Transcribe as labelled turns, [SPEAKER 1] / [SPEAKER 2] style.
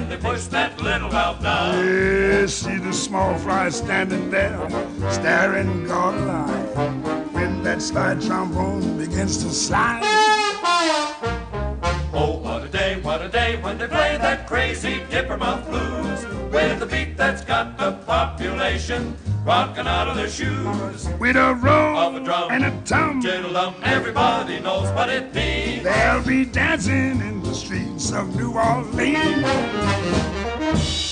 [SPEAKER 1] when they push that little valve down.
[SPEAKER 2] Yeah, see the small fry standing there, staring goggle-eyed, when that slide trombone begins to slide.
[SPEAKER 1] Oh, what a day when they play that crazy Dippermouth blues, with a beat that's got the population rocking out of their shoes.
[SPEAKER 2] With a roll
[SPEAKER 1] of a drum
[SPEAKER 2] and a tum,
[SPEAKER 1] diddle-dum, everybody knows what it means.
[SPEAKER 2] They'll be dancing in the streets of New Orleans.